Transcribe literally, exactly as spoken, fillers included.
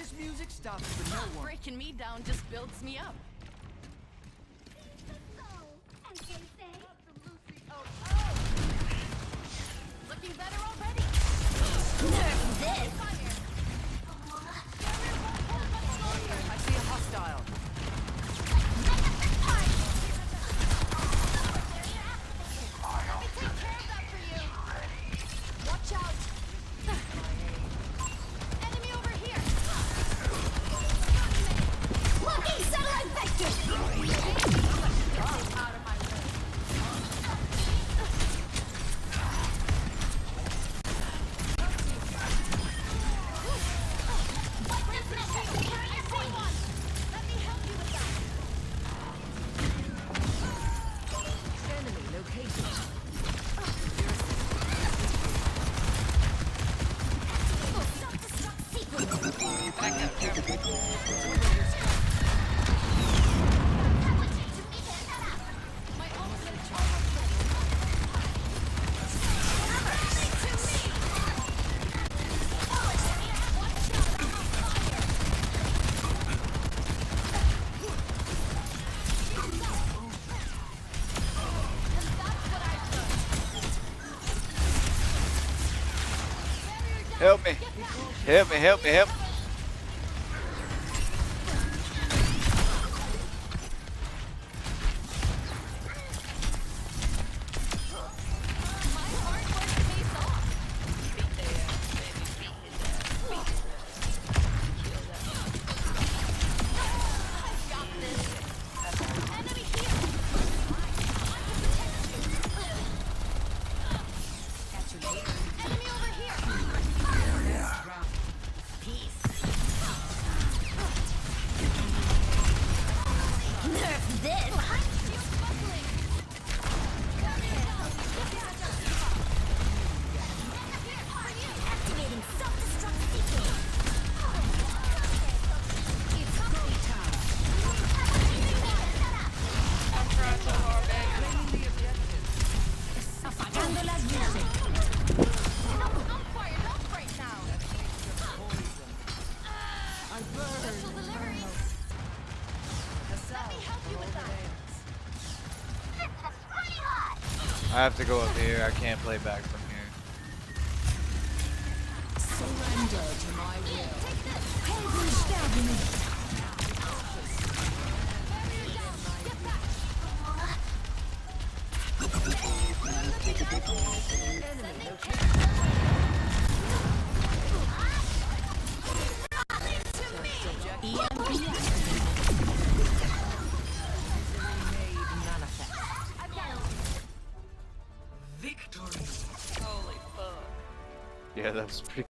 This music stops for no one. Breaking me down just builds me up. Looking better already. Nerf this. I see a hostile. Let me take care of that for you. Watch out. Enemy over here. Looking satellite vector. Out of my way. Let me help you with that. Enemy located. My ultimate charge. Help me. Help me, help me, help me. I have to go up here. I can't play back from here. Surrender to my will. Enemy Victory. Holy fuck. Yeah, that was pretty